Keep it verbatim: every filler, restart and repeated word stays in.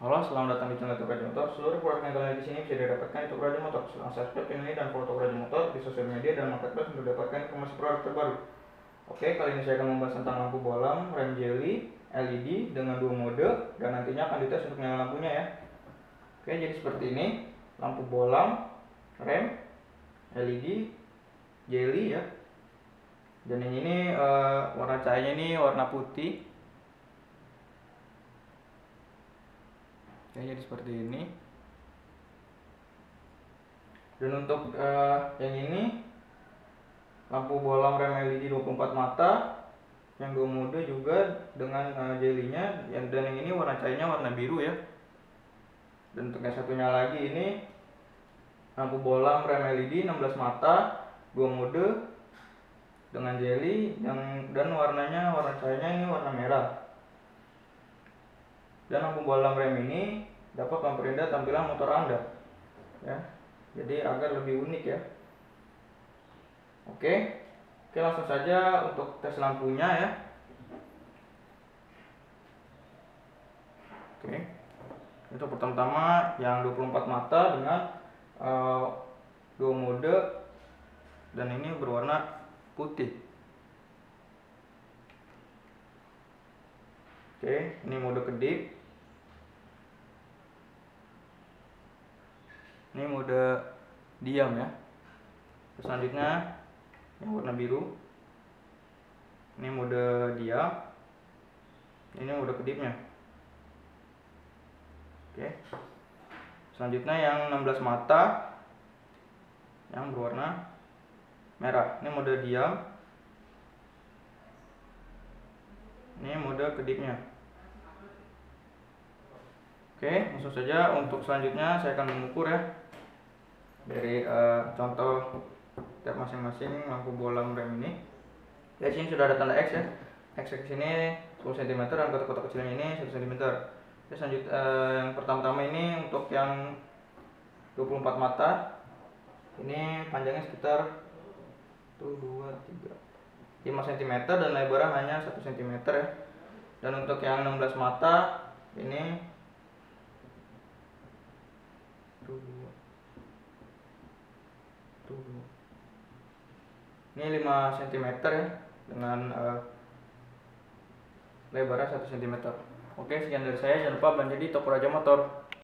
Halo, selamat datang di channel Tokoraja Motor. Seluruh produk yang kalian di sini bisa didapatkan di Tokoraja Motor. Silahkan subscribe channel ini dan follow Tokoraja Motor di sosial media dan marketplace untuk dapatkan informasi produk terbaru. Oke, kali ini saya akan membahas tentang lampu bolam rem jelly L E D dengan dua mode dan nantinya akan dites untuk nyala lampunya ya. Oke, jadi seperti ini lampu bolam rem L E D jelly ya. Dan yang ini uh, warna cahayanya ini warna putih. Oke, jadi seperti ini. Dan untuk uh, yang ini lampu bolam rem L E D dua puluh empat mata yang dua mode juga dengan uh, jelinya, dan yang ini warna cahayanya warna biru ya. Dan untuk yang satunya lagi ini lampu bolam rem L E D enam belas mata dua mode dengan jelly yang dan warnanya warna cahayanya ini warna merah. Dan lampu bolam rem ini dapat memperindah tampilan motor Anda ya, jadi agar lebih unik ya. Oke, oke langsung saja untuk tes lampunya ya. Oke, untuk pertama-tama yang dua puluh empat mata dengan uh, dua mode dan ini berwarna putih. Oke, ini mode kedip. Ini mode diam ya. Selanjutnya yang warna biru. Ini mode diam. Ini mode kedipnya. Oke. Selanjutnya yang enam belas mata yang berwarna merah. Ini mode diam. Ini mode kedipnya. Oke, langsung saja untuk selanjutnya saya akan mengukur ya. Dari uh, contoh tab masing-masing lampu bolam rem ini. Ya, sini sudah ada tanda X ya. X di sini sepuluh sentimeter dan kotak-kotak kecilnya ini satu sentimeter. Oke, selanjut uh, yang pertama-tama ini untuk yang dua puluh empat mata. Ini panjangnya sekitar satu dua tiga lima sentimeter dan lebarnya hanya satu sentimeter ya. Dan untuk yang enam belas mata ini tuh ini lima sentimeter ya, dengan uh, lebarnya satu sentimeter. Oke, sekian dari saya. Jangan lupa belanja di Tokoraja Motor.